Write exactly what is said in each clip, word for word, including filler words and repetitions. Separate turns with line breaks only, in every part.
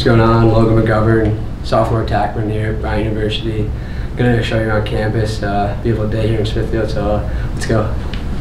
What's going on? Logan McGovern, sophomore attackman here at Bryant University. Gonna show you around campus. Uh, beautiful day here in Smithfield, so uh, let's go.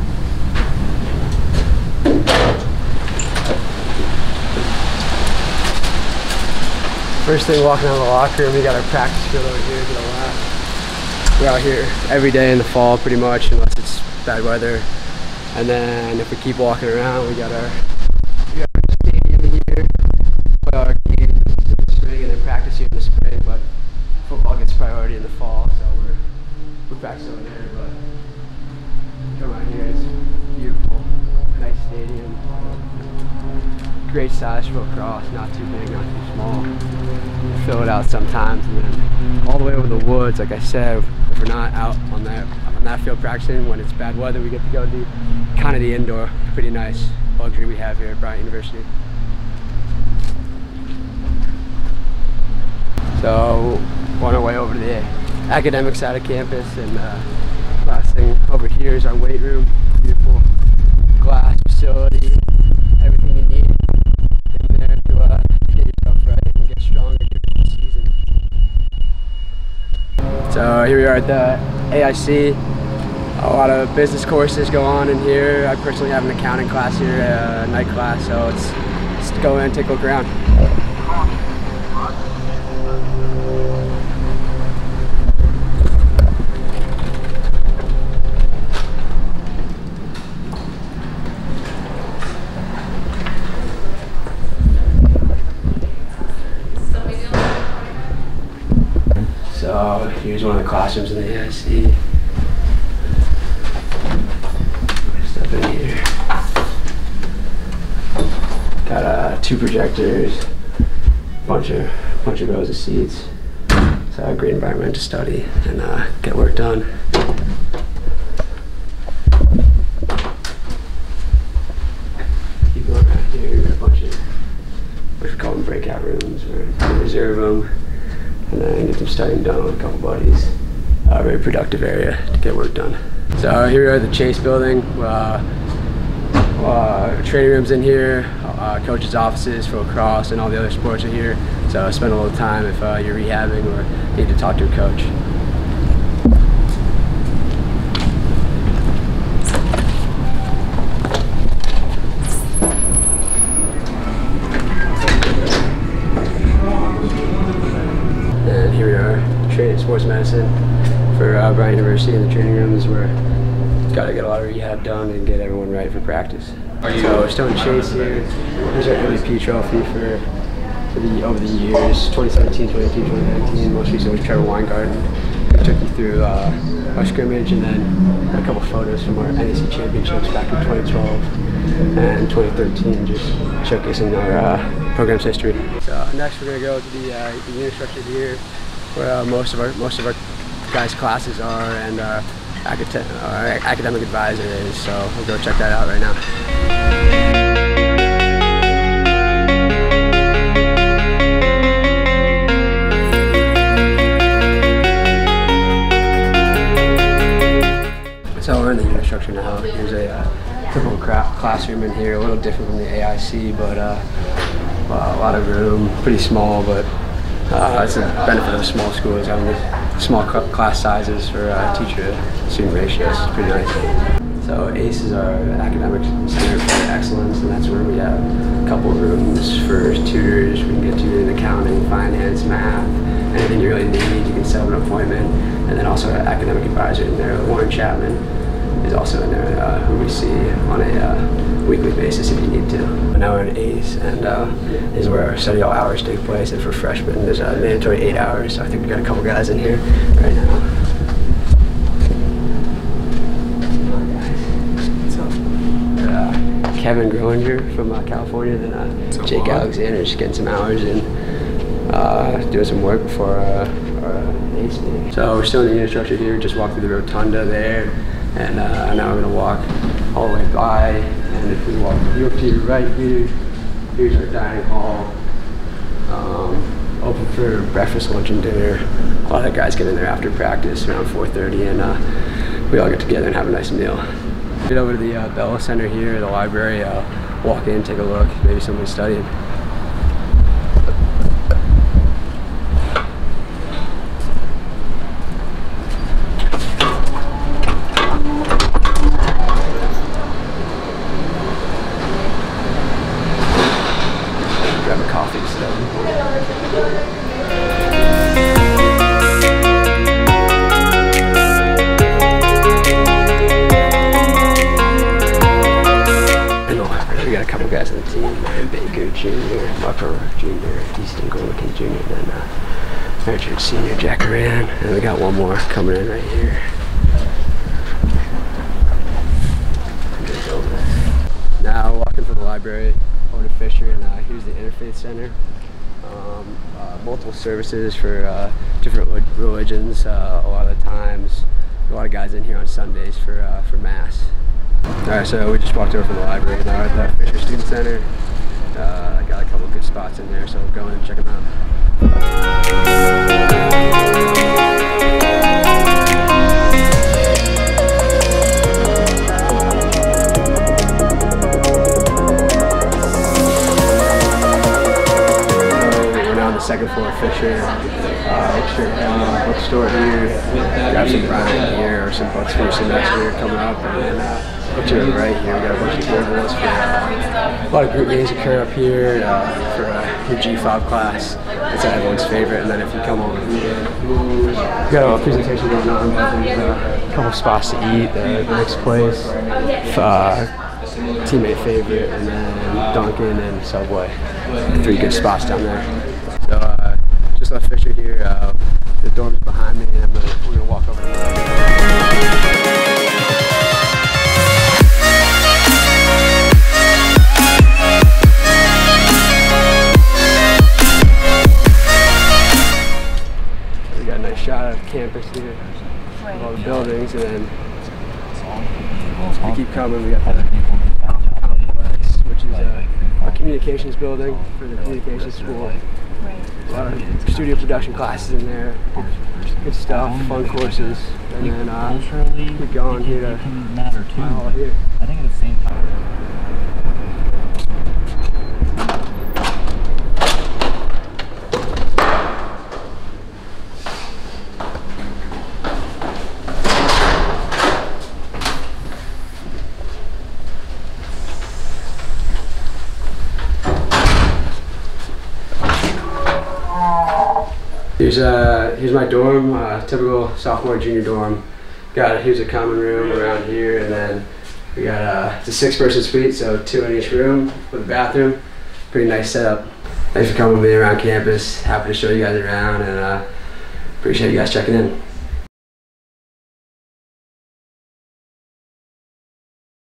First thing, walking out of the locker room, we got our practice field over here to the left. We're out here every day in the fall, pretty much, unless it's bad weather. And then if we keep walking around, we got our, we got our stadium here. Play our games in the spring, and then practice here in the spring. But football gets priority in the fall, so we're we practice over there. But come out here, it's beautiful, nice stadium. Great size for lacrosse, not too big, not too small. Fill it out sometimes, and then all the way over the woods. Like I said, if we're not out on that on that field practicing, when it's bad weather, we get to go do kind of the indoor. Pretty nice luxury we have here at Bryant University. So, on our way over to the academic side of campus, and uh, last thing over here is our weight room. Beautiful glass facility, everything you need in there to uh, get yourself right and get stronger during the season. So here we are at the A I C. A lot of business courses go on in here. I personally have an accounting class here, a night class, so let's, let's go in and take a look around. So here's one of the classrooms in the A I C. Step in here. Got uh, two projectors, bunch of bunch of rows of seats. So a great environment to study and uh, get work done. Keep going around here. We've got a bunch of what we call them breakout rooms, or we reserve them. And then get some studying done with a couple buddies. A uh, very productive area to get work done. So here we are at the Chase building. Uh, uh, training rooms in here, uh, coaches' offices for lacrosse, and all the other sports are here. So spend a little time if uh, you're rehabbing or need to talk to a coach. Here we are, training sports medicine for uh, Bryant University in the training rooms, where got to get a lot of rehab done and get everyone right for practice. So we're still in Chase here. Here's our M V P trophy for, for the over the years, twenty seventeen, twenty eighteen, twenty nineteen. Most recently was Trevor Weingarten. I took you through uh, our scrimmage, and then a couple photos from our N A C championships back in twenty twelve and twenty thirteen, just showcasing our uh, program's history. So next we're going to go to the, uh, the unit structure here, where uh, most of our most of our guys' classes are, and our, acad our academic advisor is. So we'll go check that out right now. So we're in the unit structure now. Here's a uh, typical classroom in here, a little different from the A I C, but uh, a lot of room, pretty small, but Uh, it's a benefit of small schools having small class sizes for uh, teacher-to-student ratios. It's pretty nice. So A C E is our academic center for excellence, and that's where we have a couple of rooms for tutors. We can get tutored in accounting, finance, math, anything you really need. You can set up an appointment, and then also our academic advisor in there, Warren Chapman, is also in there, uh, who we see on a uh, weekly basis if you need to. Now we're in A C E, and uh, this is where our study all hours take place. And for freshmen, there's a mandatory eight hours. So I think we got a couple guys in here right now. Uh, Kevin Groninger from uh, California, then uh, Jake Alexander just getting some hours in, uh, doing some work before uh, our uh, A C E. So we're still in the unit structure here. Just walked through the rotunda there. And uh, now we're going to walk all the way by, and if we walk you up to your right here, here's our dining hall, um, open for breakfast, lunch, and dinner. A lot of guys get in there after practice around four thirty, and uh, we all get together and have a nice meal. Get over to the uh, Bella Center here, the library, uh, walk in, take a look, maybe someone's studying. Junior, Marco Junior, Easton Gorlikin Junior, then uh, Richard Senior, Jack Moran, and we got one more coming in right here. Now walking from the library over to Fisher, and uh, here's the Interfaith Center. Um, uh, multiple services for uh, different religions. Uh, a lot of the times, a lot of guys in here on Sundays for uh, for mass. All right, so we just walked over from the library. Now at the Fisher Student Center. Uh, I got a couple of good spots in there, so we'll go in and check them out. Second floor Fisher, uh, extra uh, bookstore here. Grab some Brian here or some books for your semester coming up, and then uh, put you right here. We got a bunch of tables for uh, a lot of group meetings occur up here uh, for uh, your G five class. It's everyone's favorite. And then if you come over here, we got a presentation going on. There's uh, a couple spots to eat. The next place, uh, teammate favorite, and then Dunkin' and Subway. Three good spots down there. So uh, just left Fisher here, uh, the dorm's behind me, and I'm gonna, we're going to walk over to the We got a nice shot of campus here, of all the buildings, and then we keep coming, we got the complex, which is a, a communications building for the communications school. A lot of studio production classes in there, good, good stuff, fun courses, and then uh, keep going here to my hall here.
I think at the same time.
Here's uh here's my dorm, uh, typical sophomore junior dorm. Got here's a common room around here, and then we got uh, it's a six-person suite, so two in each room with a bathroom. Pretty nice setup. Thanks for coming with me around campus. Happy to show you guys around, and uh, appreciate you guys checking in.